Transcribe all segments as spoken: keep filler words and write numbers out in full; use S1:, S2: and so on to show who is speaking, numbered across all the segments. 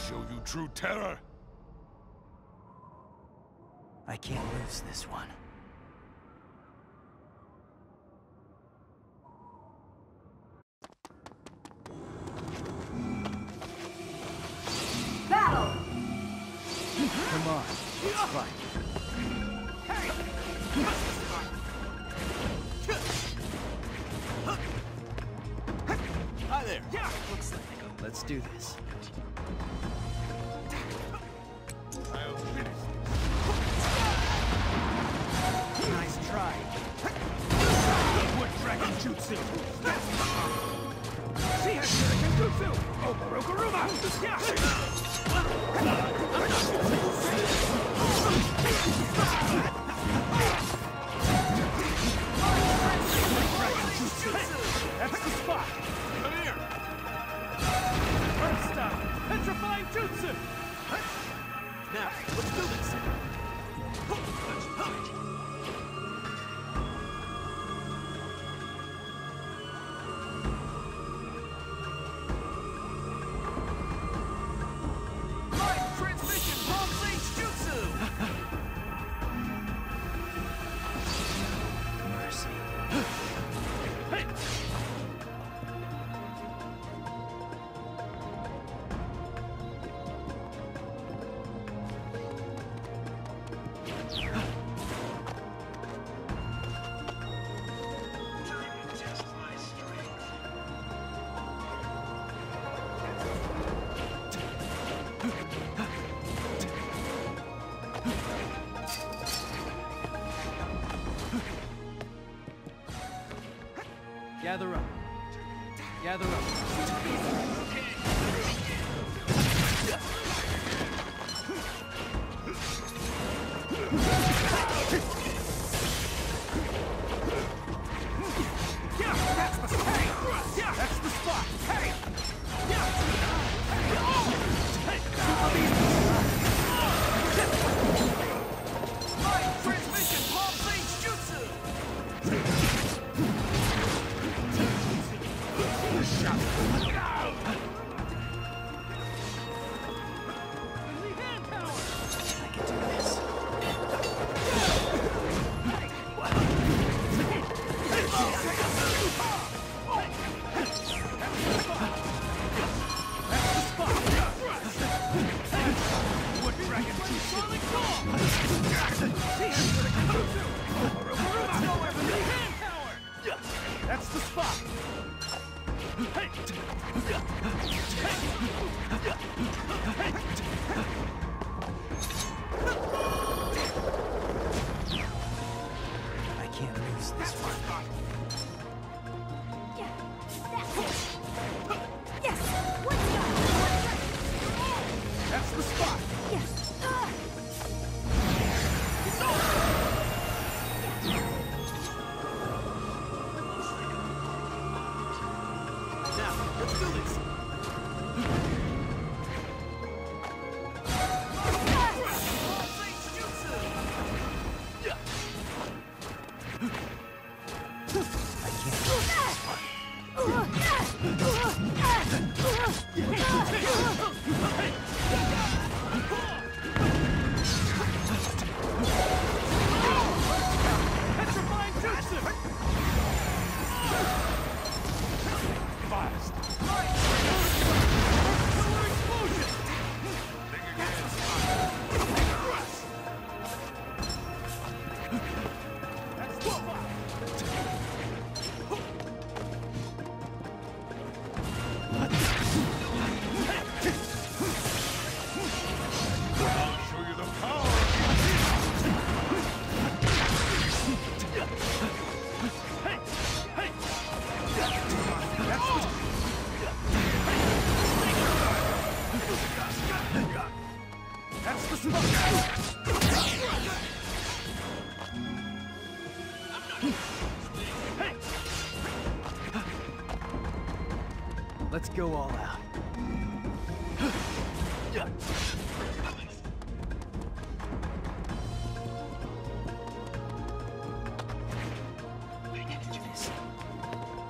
S1: show you true terror.
S2: I can't lose this one.
S3: Battle!
S2: Come on, let's fight.
S4: Hey! Hi there.
S2: Yeah, looks like. Let's do this.
S1: I'll finish
S2: Nice try.
S4: Wood Dragon Jutsu! She has Shuriken Jutsu! Oh, Rokuruma! Yeah! Dragon Jutsu! That's the spot!
S1: Come here!
S4: Earth style! Petrifying Jutsu! Now, let's do this! Light transmission Bronze Age Jutsu!
S2: Mercy.
S4: Hey!
S2: Gather up. Gather up.
S4: Yeah, that's the spot! Yeah, that's the spot! Hey! Yeah! Hey! Light transmission Palm Sage Jutsu! Hand power!
S2: I can do this.
S4: That's the spot! Wood Dragon Jutsu! See him for the Jutsu! Hand power! That's the spot! Hey!
S2: I can't lose this one.
S3: Yeah, that's it. Yes, what's up?
S4: That's the spot!
S3: Yes. Ah.
S4: Now, let's do this!
S2: I can't lose this one.
S4: Petrifying Jutsu! Fast! Solar explosion! That's the spot! That's the spot!
S1: I'll show you the power!
S4: Hey! Hey! That's the... That's the spot! Hey!
S2: Let's go all out.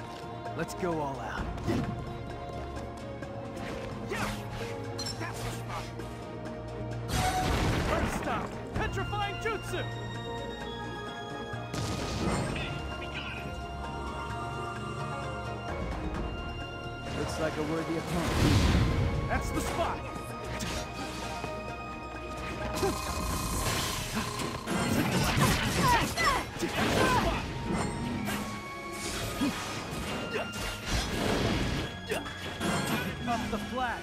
S2: Let's go all out.
S4: Yeah! That's the spot! Petrifying jutsu!
S2: Looks like a worthy opponent.
S4: That's the spot! Up the flag!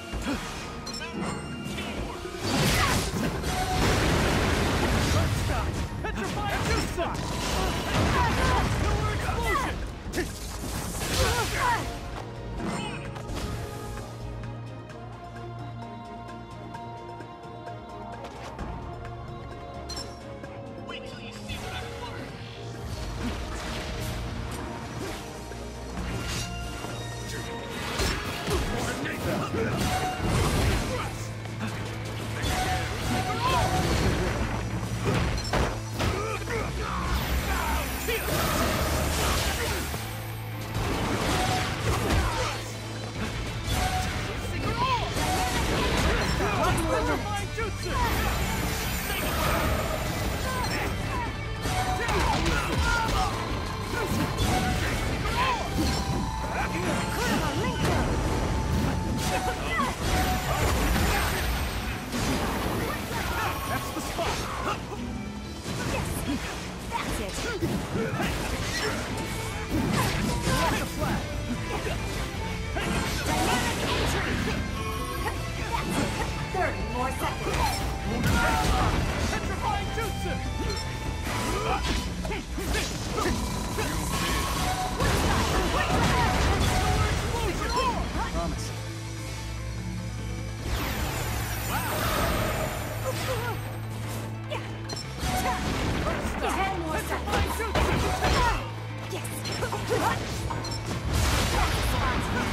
S4: First stop! Petrifying jutsu! Killer explosion! Petrifying jutsu! That's the spot!
S3: Yes! That's it!
S4: Light the flag!
S3: Dynamic entry! That's it! thirty more seconds!
S4: Petrifying jutsu!
S2: Promise.
S3: ten more seconds! Yes!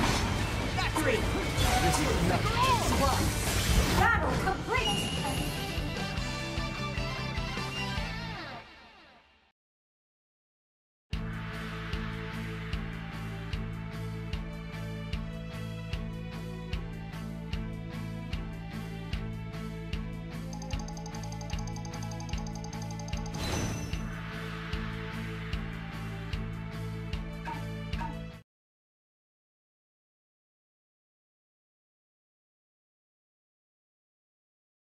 S3: Three,
S2: This is nothing.
S3: one, battle complete!